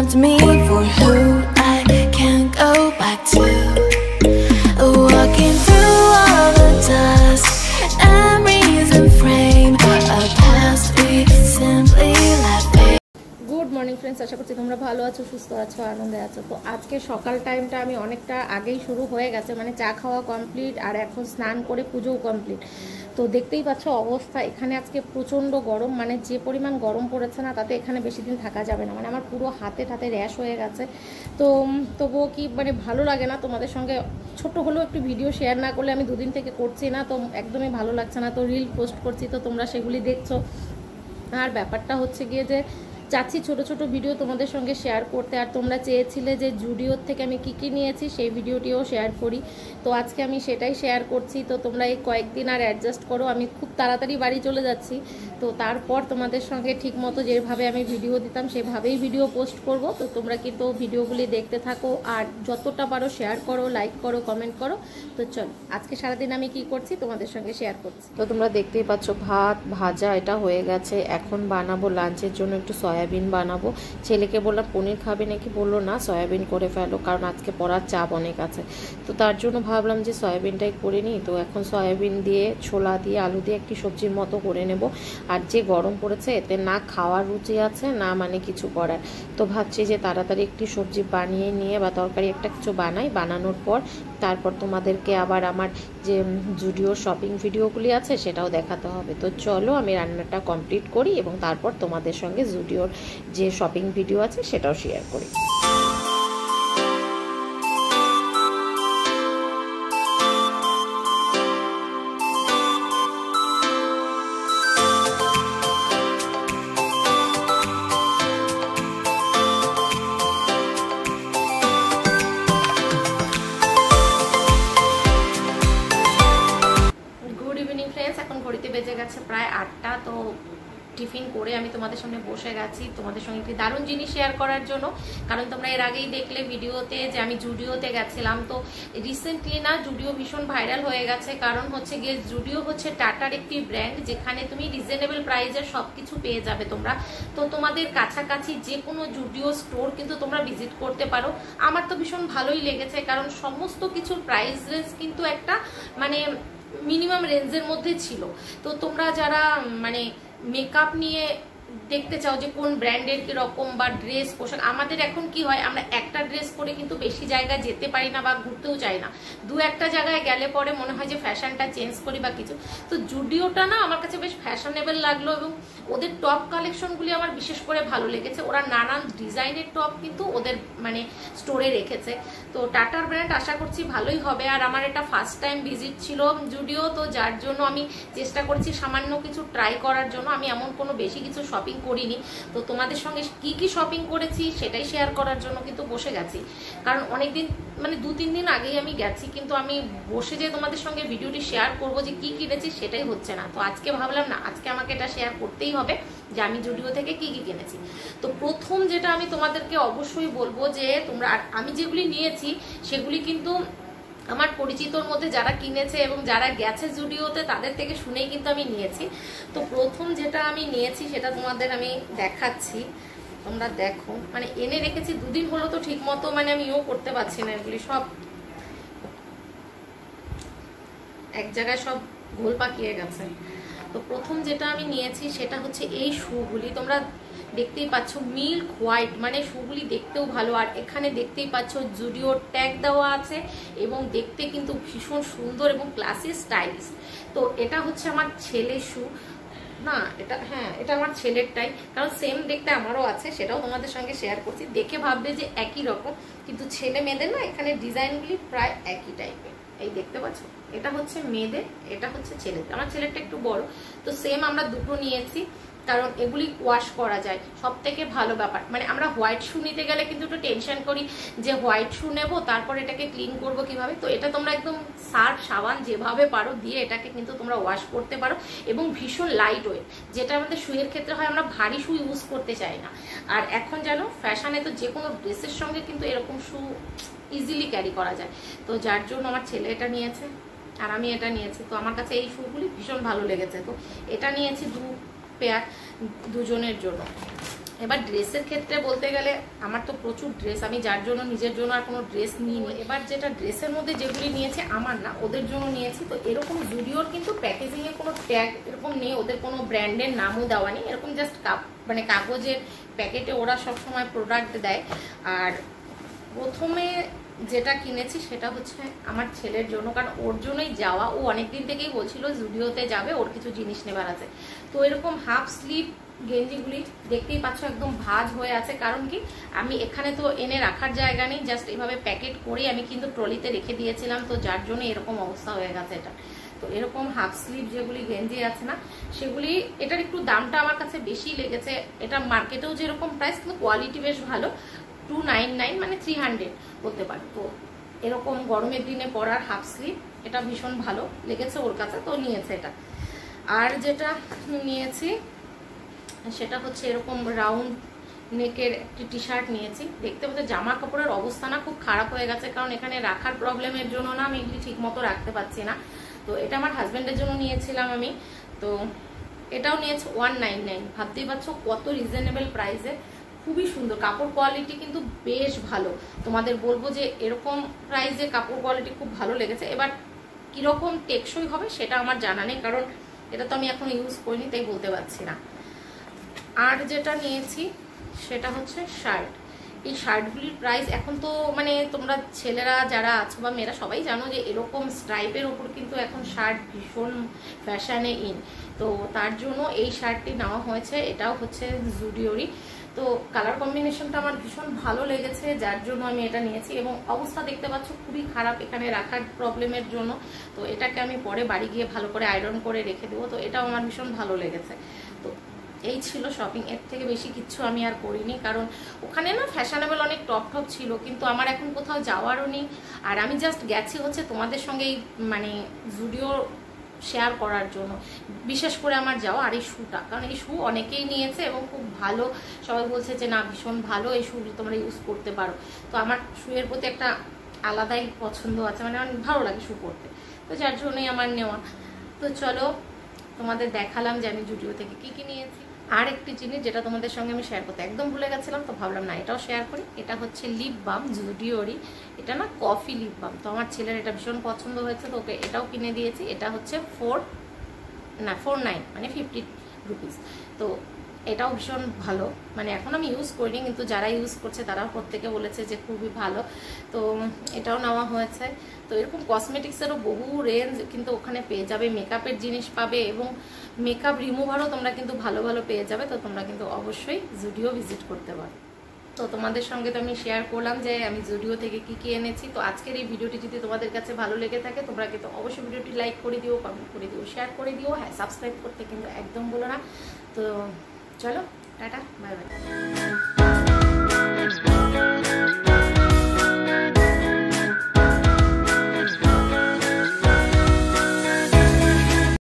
loved me for who I can't go back to. Walking through all the dust, memories and frame a past we simply left. Good morning friends, আশা করছি তোমরা ভালো আছো, সুস্থ আছো, আনন্দে আছো। তো আজকে সকাল টাইমটা আমি অনেকটা আগেই শুরু হয়ে গেছে, মানে চা খাওয়া কমপ্লিট আর এখন স্নান করে পুজোও কমপ্লিট। তো দেখতেই পাচ্ছ অবস্থা, এখানে আজকে প্রচণ্ড গরম, মানে যে পরিমাণ গরম পড়েছে না, তাতে এখানে বেশি দিন থাকা যাবে না। মানে আমার পুরো হাতে র্যাশ হয়ে গেছে। তো তবুও কি মানে ভালো লাগে না তোমাদের সঙ্গে ছোট হলেও একটু ভিডিও শেয়ার না করলে। আমি দুদিন থেকে করছি না, তো একদমই ভালো লাগছে না। তো রিল পোস্ট করছি, তো তোমরা সেগুলি দেখছো। আর ব্যাপারটা হচ্ছে গিয়ে যে চাচ্ছি ছোট ছোট ভিডিও তোমাদের সঙ্গে শেয়ার করতে। আর তোমরা চেয়েছিলে যে জুডিওর থেকে আমি কী নিয়েছি সেই ভিডিওটিও শেয়ার করি, তো আজকে আমি সেটাই শেয়ার করছি। তো তোমরা এই কয়েকদিন আর অ্যাডজাস্ট করো, আমি খুব তাড়াতাড়ি বাড়ি চলে যাচ্ছি। তো তারপর তোমাদের সঙ্গে ঠিক মতো যেভাবে আমি ভিডিও দিতাম সেভাবেই ভিডিও পোস্ট করব। তো তোমরা কিন্তু ভিডিওগুলি দেখতে থাকো আর যতটা পারো শেয়ার করো, লাইক করো, কমেন্ট করো। তো চল আজকে সারাদিন আমি কি করছি তোমাদের সঙ্গে শেয়ার করছি। তো তোমরা দেখতেই পাচ্ছ ভাত ভাজা এটা হয়ে গেছে। এখন বানাবো লাঞ্চের জন্য একটু সয়াবিন বানাবো। ছেলেকে বললাম পনির খাবে নাকি, বললো না সয়াবিন করে ফেলো, কারণ আজকে পড়ার চাপ অনেক আছে। তো তার জন্য ভাবলাম যে সয়াবিনটাই করে নিই। তো এখন সয়াবিন দিয়ে ছোলা দিয়ে আলু দিয়ে একটি সবজির মতো করে নেব। আর যে গরম পড়েছে এতে না খাওয়ার রুচি আছে না মানে কিছু করার। তো ভাবছি যে তাড়াতাড়ি একটি সবজি বানিয়ে নিয়ে বা তরকারি একটা কিছু বানাই, বানানোর পর তারপর তোমাদেরকে আবার আমার যে জুডিওর শপিং ভিডিওগুলি আছে সেটাও দেখাতে হবে। তো চলো আমি রান্নাটা কমপ্লিট করি এবং তারপর তোমাদের সঙ্গে জুডিওর যে শপিং ভিডিও আছে সেটাও শেয়ার করি। এখন ঘড়িতে বেজে গেছে প্রায় 8টা। তো টিফিন করে আমি তোমাদের সামনে বসে গেছি তোমাদের সঙ্গে একটি দারুণ জিনিস শেয়ার করার জন্য। কারণ তোমরা এর আগেই দেখলে ভিডিওতে যে আমি জুডিওতে গেছিলাম। তো রিসেন্টলি না জুডিও ভীষণ ভাইরাল হয়ে গেছে, কারণ হচ্ছে গিয়ে জুডিও হচ্ছে টাটার একটি ব্র্যান্ড, যেখানে তুমি রিজনেবল প্রাইসে সব কিছু পেয়ে যাবে তোমরা। তো তোমাদের কাছাকাছি যে কোনো জুডিও স্টোর কিন্তু তোমরা ভিজিট করতে পারো। আমার তো ভীষণ ভালোই লেগেছে, কারণ সমস্ত কিছুর প্রাইস রেঞ্জ কিন্তু একটা মানে মিনিমাম রেঞ্জের মধ্যে ছিল। তো তোমরা যারা মানে মেকআপ নিয়ে দেখতে চাও যে কোন ব্র্যান্ডের কিরকম বা ড্রেস পোশাক, আমাদের এখন কি হয় আমরা একটা ড্রেস পরে কিন্তু বেশি জায়গায় যেতে পারি না বা ঘুরতেও চাই না। দু একটা জায়গায় গেলে পরে মনে হয় যে ফ্যাশনটা চেঞ্জ করি বা কিছু। তো জুডিওটা না আমার কাছে বেশ ফ্যাশনেবল লাগলো এবং ওদের টপ কালেকশনগুলি আমার বিশেষ করে ভালো লেগেছে। ওরা নানান ডিজাইনের টপ কিন্তু ওদের মানে স্টোরে রেখেছে। তো টাটার ব্র্যান্ড আশা করছি ভালোই হবে। আর আমার এটা ফার্স্ট টাইম ভিজিট ছিল জুডিও, তো যার জন্য আমি চেষ্টা করছি সামান্য কিছু ট্রাই করার জন্য। আমি এমন কোনো বেশি কিছু শপিং করিনি। তো তোমাদের সঙ্গে কি কি শপিং করেছি সেটাই শেয়ার করার জন্য কিন্তু বসে গেছি। কারণ অনেকদিন মানে 2-3 দিন আগেই আমি গেছি, কিন্তু আমি বসে যে তোমাদের সঙ্গে ভিডিওটি শেয়ার করব যে কি কিনেছি সেটাই হচ্ছে না। তো আজকে ভাবলাম না, আজকে আমাকে এটা শেয়ার করতেই হবে যে আমি জুডিও থেকে কি কি কিনেছি। তো প্রথম যেটা আমি তোমাদেরকে অবশ্যই বলবো যে তোমরা, আর আমি যেগুলি নিয়েছি সেগুলি কিন্তু আমার পরিচিতর মধ্যে যারা কিনেছে এবং যারা গেছে জুডিওতে তাদের থেকে শুনেই কিন্তু আমি নিয়েছি। তো প্রথম যেটা আমি নিয়েছি সেটা তোমাদের আমি দেখাচ্ছি, তোমরা দেখো। মানে এনে রেখেছি 2 দিন হলো, তো ঠিক মতো মানে আমি করতে পারছি না, এগুলি সব এক জায়গায় সব গোল পাকিয়ে গেছে। তো প্রথম যেটা আমি নিয়েছি সেটা হচ্ছে এই শুগুলি। তোমরা দেখতেই পাচ্ছ মিল্ক হোয়াইট, মানে শুগুলি দেখতেও ভালো। আর এখানে দেখতেই পাচ্ছ জুডিওর ট্যাগ দেওয়া আছে এবং দেখতে কিন্তু ভীষণ সুন্দর এবং ক্লাসি স্টাইলিশ। তো এটা হচ্ছে আমার ছেলের শু না, এটা হ্যাঁ এটা আমার ছেলেরটাই, কারণ সেম দেখতে আমারও আছে, সেটাও তোমাদের সঙ্গে শেয়ার করছি। দেখে ভাববে যে একই রকম, কিন্তু ছেলে মেয়েদের না এখানে ডিজাইনগুলি প্রায় একই টাইপের। এই দেখতে পাচ্ছ, এটা হচ্ছে মেয়েদের, এটা হচ্ছে ছেলেদের। আমার ছেলেরটা একটু বড়। তো সেম আমরা দুটো নিয়েছি, কারণ এগুলি ওয়াশ করা যায়, সব থেকে ভালো ব্যাপার। মানে আমরা হোয়াইট শু নিতে গেলে কিন্তু একটু টেনশন করি যে হোয়াইট শু নেব, তারপর এটাকে ক্লিন করব কিভাবে। তো এটা তোমরা একদম সার্ফ সাবান যেভাবে পারো দিয়ে এটাকে কিন্তু তোমরা ওয়াশ করতে পারো এবং ভীষণ লাইট ওয়েট, যেটা আমাদের শুয়ের ক্ষেত্রে হয় আমরা ভারী শু ইউজ করতে চাই না। আর এখন জানো ফ্যাশনে তো যে কোনো ড্রেসের সঙ্গে কিন্তু এরকম শু ইজিলি ক্যারি করা যায়। তো যার জন্য আমার ছেলে এটা নিয়েছে আর আমি এটা নিয়েছি। তো আমার কাছে এই শুগুলি ভীষণ ভালো লেগেছে। তো এটা নিয়েছি 2 পেয়ার দুজনের জন্য। এবার ড্রেসের ক্ষেত্রে বলতে গেলে আমার তো প্রচুর ড্রেস, আমি যার জন্য নিজের জন্য আর কোনো ড্রেস নিইনি। এবার যেটা ড্রেসের মধ্যে যেগুলি নিয়েছে আমার না, ওদের জন্য নিয়েছি। তো এরকম জুডিওর কিন্তু প্যাকেজিংয়ে কোনো ট্যাগ এরকম নেই, ওদের কোনো ব্র্যান্ডের নামও দেওয়া নেই, এরকম জাস্ট মানে কাগজের প্যাকেটে ওরা সবসময় প্রোডাক্ট দেয়। আর প্রথমে যেটা কিনেছি সেটা হচ্ছে আমার ছেলের জন্য, কারণ ওর জন্যই যাওয়া। ও অনেকদিন থেকেই বলছিল জুডিওতে যাবে, ওর কিছু জিনিস নেবার আছে। তো এরকম হাফ স্লিভ গেঞ্জিগুলি দেখতেই পাচ্ছ একদম ভাঁজ হয়ে আছে, কারণ কি আমি এখানে তো এনে রাখার জায়গা নেই, জাস্ট এইভাবে প্যাকেট করে আমি কিন্তু ট্রলিতে রেখে দিয়েছিলাম, তো যার জন্য এরকম অবস্থা হয়ে গেছে এটা। তো এরকম হাফ স্লিভ যেগুলি গেঞ্জি আছে না, সেগুলি এটার একটু দামটা আমার কাছে বেশি লেগেছে। এটা মার্কেটেও যেরকম প্রাইস, কিন্তু কোয়ালিটি বেশ ভালো, 299 মানে 300 বলতে পারি। তো এরকম গরমের দিনে পরার হাফ স্লিভ, এটা ভীষণ ভালো লেগেছে ওর কাছে, তো নিয়েছে এটা। আর যেটা নিয়েছি সেটা হচ্ছে এরকম রাউন্ড নেকের একটি টি শার্ট নিয়েছি। দেখতে পাচ্ছি জামা কাপড়ের অবস্থা না খুব খারাপ হয়ে গেছে, কারণ এখানে রাখার প্রবলেমের জন্য না আমি এগুলি ঠিক মতো রাখতে পারছি না। তো এটা আমার হাজব্যান্ডের জন্য নিয়েছিলাম আমি। তো এটাও নিয়েছে 199। ভাবতেই পারছো কত রিজনেবল প্রাইসে, খুবই সুন্দর কাপড় কোয়ালিটি কিন্তু বেশ ভালো। তোমাদের বলবো যে এরকম প্রাইসে কাপড় কোয়ালিটি খুব ভালো লেগেছে। এবার কিরকম টেকসই হবে সেটা আমার জানা নেই, কারণ এটা তো আমি এখন ইউজ করিনি, তাই বলতে পারছি না। আর যেটা নিয়েছি সেটা হচ্ছে শার্ট। এই শার্টগুলির প্রাইস এখন তো মানে তোমরা ছেলেরা যারা আছো বা মেয়েরা সবাই জানো যে এরকম স্ট্রাইপের ওপর কিন্তু এখন শার্ট ভীষণ ফ্যাশনে ইন। তো তার জন্য এই শার্টটি নেওয়া হয়েছে, এটাও হচ্ছে জুডিওরই। তো কালার কম্বিনেশনটা আমার ভীষণ ভালো লেগেছে, যার জন্য আমি এটা নিয়েছি। এবং অবস্থা দেখতে পাচ্ছ খুবই খারাপ এখানে রাখার প্রবলেমের জন্য। তো এটাকে আমি পরে বাড়ি গিয়ে ভালো করে আয়রন করে রেখে দেবো। তো এটাও আমার ভীষণ ভালো লেগেছে। তো এই ছিল শপিং, এর থেকে বেশি কিচ্ছু আমি আর করিনি, কারণ ওখানে না ফ্যাশনেবল অনেক টপ টপ ছিল, কিন্তু আমার এখন কোথাও যাওয়ারও নেই। আর আমি জাস্ট গেছি হচ্ছে তোমাদের সঙ্গে এই মানে জুডিও শেয়ার করার জন্য, বিশেষ করে আমার যাওয়া। আর এই শুটা, কারণ এই শু অনেকেই নিয়েছে এবং খুব ভালো, সবাই বলছে যে না ভীষণ ভালো, এই শু তোমরা ইউজ করতে পারো। তো আমার শুয়ের প্রতি একটা আলাদাই পছন্দ আছে, মানে আমার ভালো লাগে শু পরতে, তো যার জন্যই আমার নেওয়া। তো চলো তোমাদের দেখালাম যে আমি জুডিও থেকে কি কি নিয়েছি। আর একটি জিনিস যেটা তোমাদের সঙ্গে আমি শেয়ার করতে একদম ভুলে গেছিলাম, তো ভাবলাম না এটাও শেয়ার করি। এটা হচ্ছে লিপ বাম জুডিওরই, এটা না কফি লিপ বাম। তো আমার ছেলের এটা ভীষণ পছন্দ হয়েছে, তো ওকে এটাও কিনে দিয়েছি। এটা হচ্ছে 49 মানে 50 রুপিস। তো এটাও ভীষণ ভালো, মানে এখন আমি ইউজ করিনি, কিন্তু যারা ইউজ করছে তারা প্রত্যেকে বলেছে যে খুবই ভালো। তো এটাও নেওয়া হয়েছে। তো এরকম কসমেটিক্সেরও বহু রেঞ্জ কিন্তু ওখানে পেয়ে যাবে, মেকআপের জিনিস পাবে এবং মেকআপ রিমুভারও তোমরা কিন্তু ভালো ভালো পেয়ে যাবে। তো তোমরা কিন্তু অবশ্যই জুডিও ভিজিট করতে পারো। তো তোমাদের সঙ্গে তো আমি শেয়ার করলাম যে আমি জুডিও থেকে কি কি এনেছি। তো আজকের এই ভিডিওটি যদি তোমাদের কাছে ভালো লেগে থাকে, তোমরা কিন্তু অবশ্যই ভিডিওটি লাইক করে দিও, কমেন্ট করে দিও, শেয়ার করে দিও। হ্যাঁ, সাবস্ক্রাইব করতে কিন্তু একদম বলো না। তো চলো টাটা, বাই বাই।